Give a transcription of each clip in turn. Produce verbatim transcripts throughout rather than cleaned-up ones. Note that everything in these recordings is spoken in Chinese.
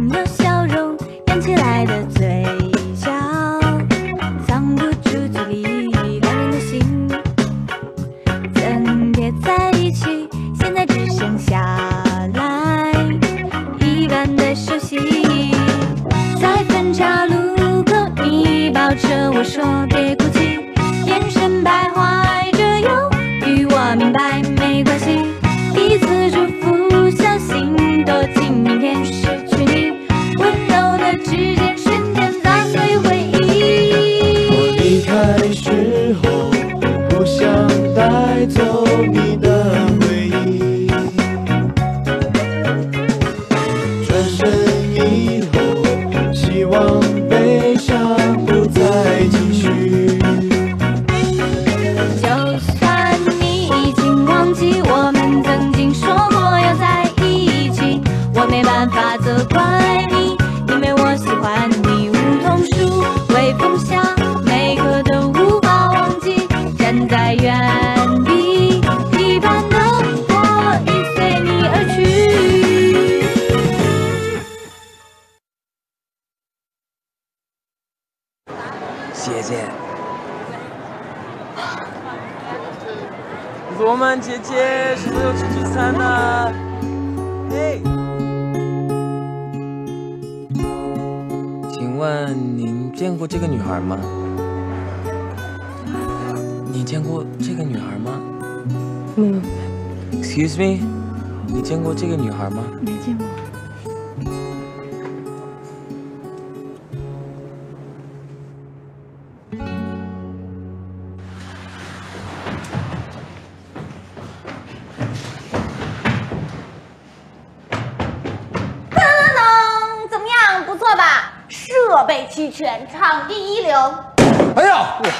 总有笑容扬起来的嘴角，藏不住距离两人的心，层叠在一起，现在只剩下来一半的熟悉。在分岔路口，你抱着我说别哭泣，眼神徘徊着犹豫，我明白没关系。一次祝福，小心躲进明天失去你，温柔的指尖瞬间砸碎回忆。 我离开时候，不想带走你的回忆。转身以后，希望悲伤不再继续。 就算你已经忘记我们曾经说过要在一起，我没办法责怪你，因为我喜欢你。梧桐树微风下，每刻都无法忘记。站在原地，一半的我已随你而去。 姐姐，罗曼姐姐，什么时候去聚餐呢？嘿，请问您见过这个女孩吗？你见过这个女孩吗？ 没有， Excuse me， 你见过这个女孩吗？ 没见过。 怎么样？不错吧？设备齐全，场地一流。 哎呀，我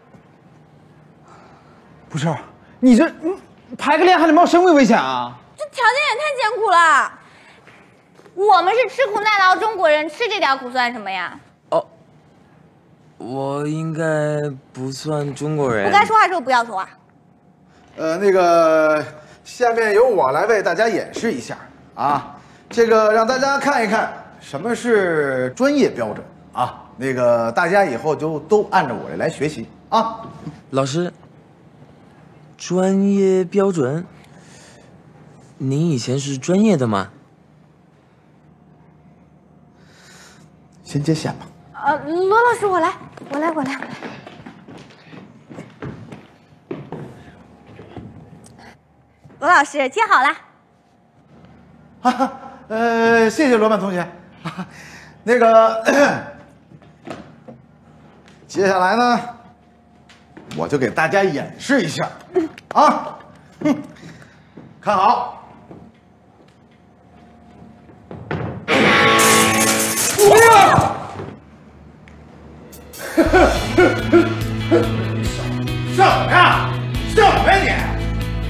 不是你这，你排个练还得冒生命危险啊！ 这条件也太艰苦了。我们是吃苦耐劳中国人，吃这点苦算什么呀？ 哦，我应该不算中国人。 不该说话的时候不要说话。 呃，那个，下面由我来为大家演示一下啊，这个让大家看一看什么是专业标准啊。那个大家以后就都按照我这来学习啊。 老师，专业标准？您以前是专业的吗？ 先接线吧。 呃，罗老师，我来，我来，我来，我来。罗老师接好了。 哈哈，呃，谢谢罗曼同学。哈哈，那个，接下来呢，我就给大家演示一下啊。哼，看好。哇！什么呀？什么呀你？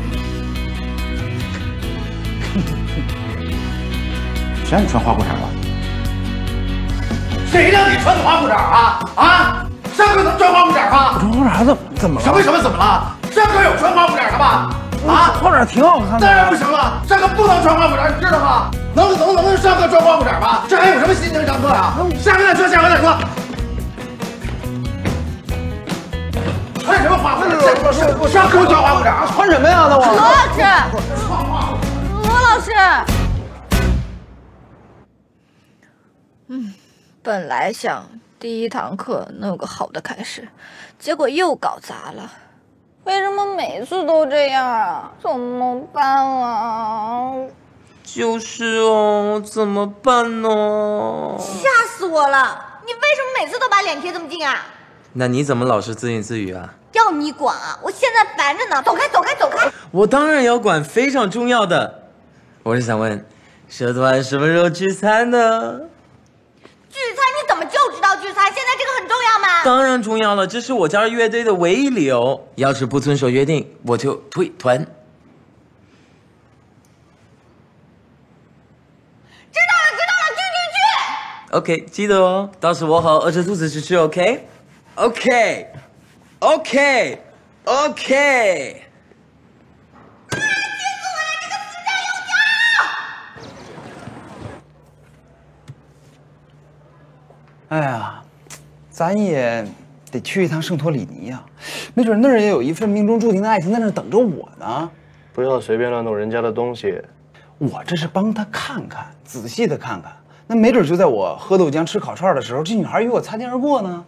谁让你穿花裤衩了？谁让你穿的花裤衩啊？啊！上课能穿花裤衩吗？ 穿花衩怎怎么了？ 什么什么怎么了？上课有穿花裤衩的吗？啊， 花衩挺好看的。 当然不行了，上课不能穿花裤衩，你知道吗？能能能上课穿花裤衩吗？这还有什么心情上课呀？下回再说，下回再说。穿什么花裤衩？我我上课穿花裤衩， 穿什么呀？那我罗老师，罗老师。嗯，本来想第一堂课能有个好的开始，结果又搞砸了。为什么每次都这样啊？怎么办啊？ 就是哦，怎么办呢？ 吓死我了！你为什么每次都把脸贴这么近啊？ 那你怎么老是自言自语啊？ 要你管啊！我现在烦着呢，走开，走开，走开！ 我当然要管，非常重要的。我是想问，社团什么时候聚餐呢？ 聚餐你怎么就知道聚餐？现在这个很重要吗？ 当然重要了，这是我加入乐队的唯一理由。要是不遵守约定，我就退团。 知道了，知道了，去去去 OK， 记得哦，到时我好饿着肚子去吃 OK？OK，OK，OK。OK OK 结束我了这个死战友哎呀，咱也得去一趟圣托里尼呀，没准那儿也有一份命中注定的爱情在那儿等着我呢。 不要随便乱动人家的东西。 我这是帮他看看，仔细的看看，那没准就在我喝豆浆吃烤串的时候，这女孩与我擦肩而过呢。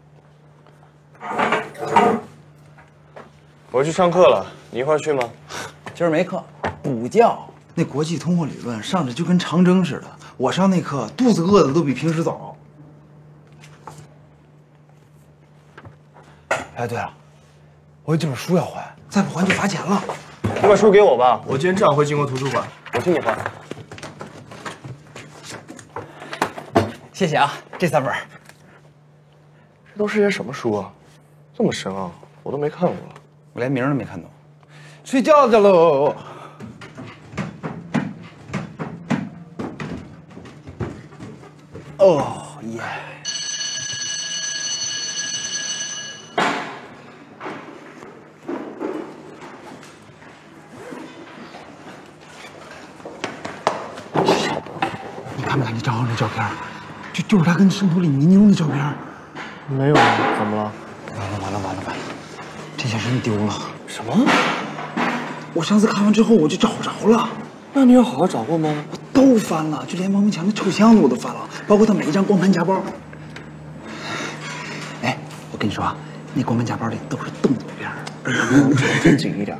我去上课了，你一块儿去吗？ 今儿没课，补觉。那国际通货理论上着就跟长征似的，我上那课肚子饿的都比平时早。哎，对了，我有几本书要还，再不还就罚钱了。 你把书给我吧，我今天正好会经过图书馆，我替你还。 谢谢啊，这三本。 这都是些什么书啊？这么深啊，我都没看过。 我连名都没看懂。睡觉去喽。哦耶！你看没看你账号那照片？就就是他跟圣托里尼妞那照片。 没有啊，怎么了？ 完了完了完了完了！这件事丢了。 什么？ 我上次看完之后我就找不着了。 那你有好好找过吗？ 我都翻了，就连王明强的臭箱子我都翻了，包括他每一张光盘夹包。哎，我跟你说啊，那光盘夹包里都是动作片儿， 正经一点。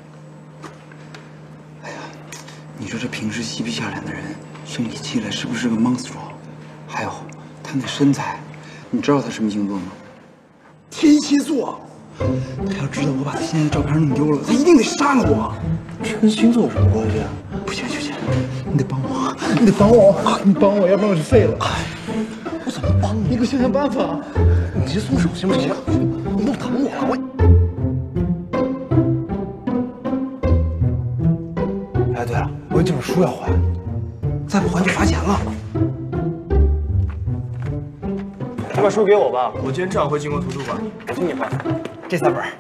哎呀，你说这平时嬉皮笑脸的人，生起气来是不是个 monster？ 还有他那身材，你知道他什么星座吗？天蝎座。他要知道我把他现在的照片弄丢了，他一定得杀了我。 这跟星座有什么关系啊？ 不行不行，你得帮我，你得帮我，你帮我，要不然我就废了。 我怎么帮你？ 你给我想想办法。 你先松手行不行？你弄疼我了，我。 哎，对了，我有几本书要还，再不还就罚钱了。 你把书给我吧，我今天正好会经过图书馆，我替你还。 这三本。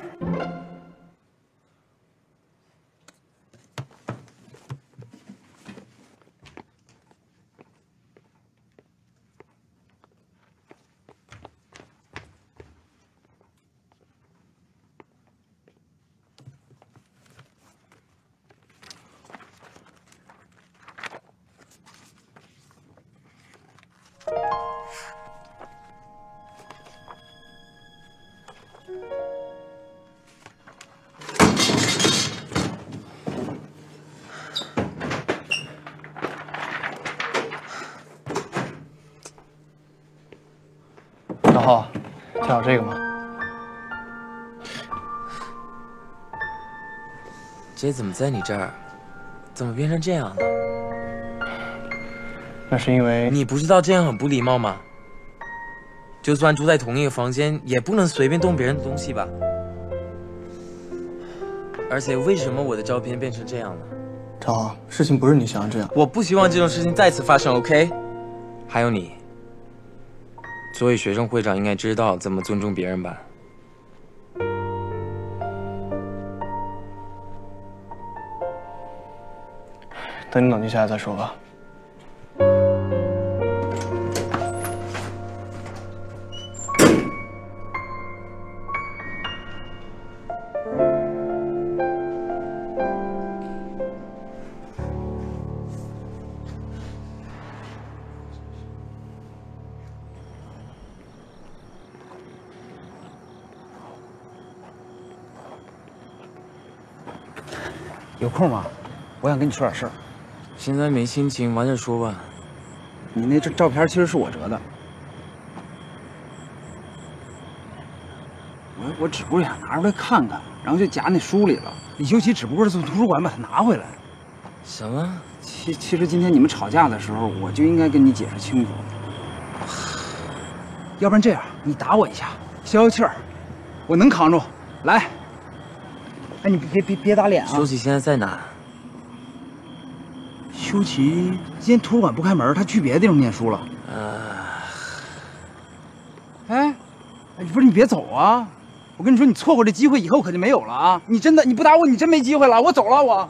小浩，看好这个吗？ 姐怎么在你这儿？怎么变成这样了？ 那是因为你不知道这样很不礼貌吗？就算住在同一个房间，也不能随便动别人的东西吧？而且为什么我的照片变成这样了？ 小浩，事情不是你想的这样。 我不希望这种事情再次发生 ，OK？ 还有你。作为学生会长，应该知道怎么尊重别人吧？ 等你冷静下来再说吧。 有空吗？我想跟你说点事儿。 现在没心情，晚点说吧。 你那张照片其实是我折的，我我只不过想拿出来看看，然后就夹那书里了。李修齐只不过是从图书馆把它拿回来。 什么？ 其其实今天你们吵架的时候，我就应该跟你解释清楚。要不然这样，你打我一下，消消气儿，我能扛住。来。哎，你别别别打脸啊！ 修齐现在在哪？ 修齐今天图书馆不开门，他去别的地方念书了。 啊！ 哎，哎，不是你别走啊！我跟你说，你错过这机会以后可就没有了啊！你真的你不打我，你真没机会了。我走了，我。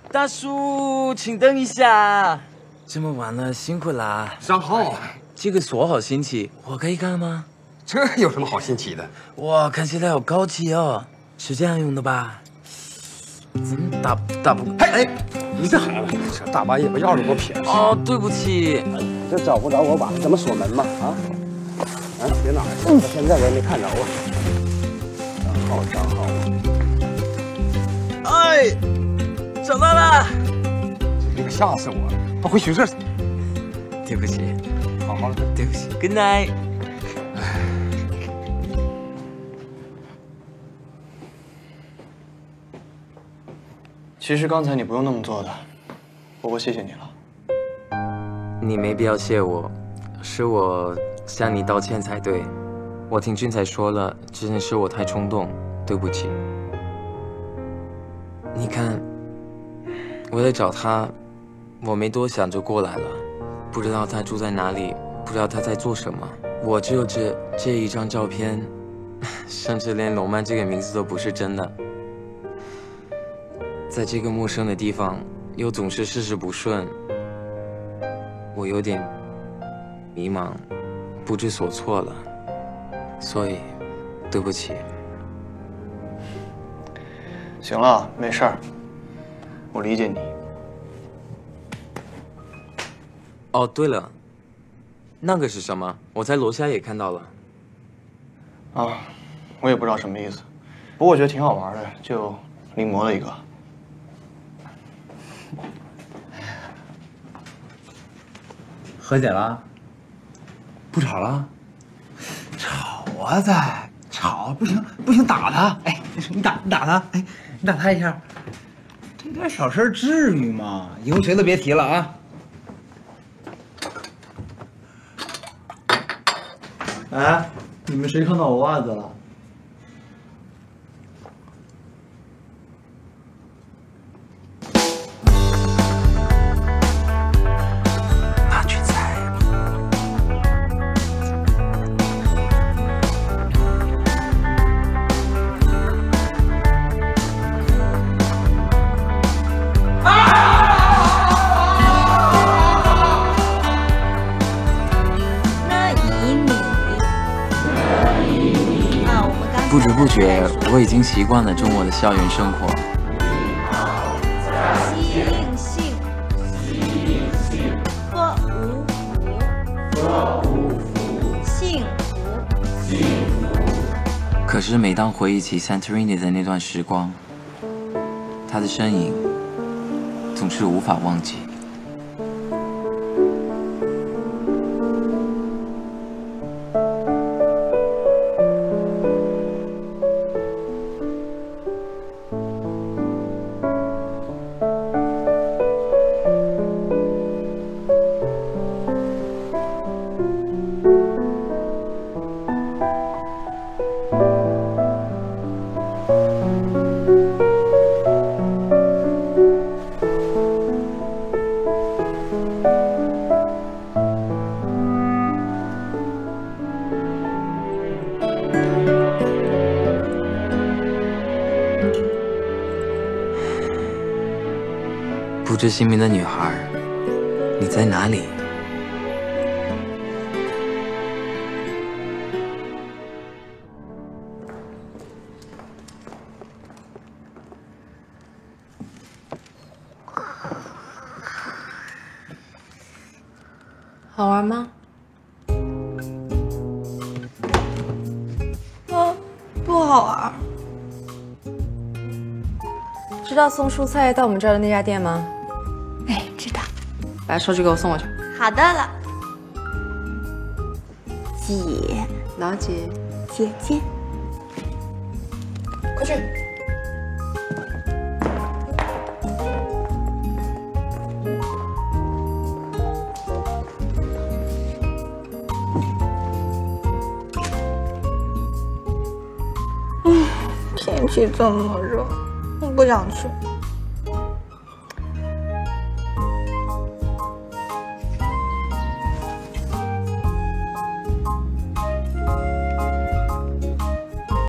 大叔，请等一下。这么晚了，辛苦啦。 上号。 这个锁好新奇，我可以看吗？ 这有什么好新奇的？ 哇，看起来好高级哦，是这样用的吧？嗯，打打不…… 哎哎，你这孩子，这大半夜把钥匙给我撇了。 哦，对不起。 这找不着我晚上怎么锁门吗？啊？啊，别哪儿去？到现在我也没看着啊。上号上号。 哎，找到了！ 这个吓死我了，我回宿舍去。 对不起， 好好的， 对不起 ，Good night。 其实刚才你不用那么做的，不过谢谢你了。 你没必要谢我，是我向你道歉才对。我听俊才说了，之前是我太冲动，对不起。你看，为了找他，我没多想就过来了。不知道他住在哪里，不知道他在做什么。我只有这这一张照片，甚至连龙曼这个名字都不是真的。在这个陌生的地方，又总是事事不顺，我有点迷茫，不知所措了。所以，对不起。 行了，没事儿，我理解你。 哦，对了，那个是什么？我在楼下也看到了。 啊，我也不知道什么意思，不过我觉得挺好玩的，就临摹了一个。 和解了？不吵了？吵啊！再吵不行不行，打他！哎，你打你打他！哎，你打他一下。这点小事至于吗？以后谁都别提了啊！ 哎，你们谁看到我袜子了？ 马俊才。不知不觉，我已经习惯了中国的校园生活。 幸幸喝五福，喝五福，幸福。 可是每当回忆起 Santorini 的那段时光，他的身影总是无法忘记。不知姓名的女孩，你在哪里？ 好玩吗？ 啊，不好玩。 知道送蔬菜到我们这儿的那家店吗？ 哎，知道。 把手机给我送过去。 好的了，姐， 老姐， 姐姐， 快去。 嗯，天气这么热，我不想去。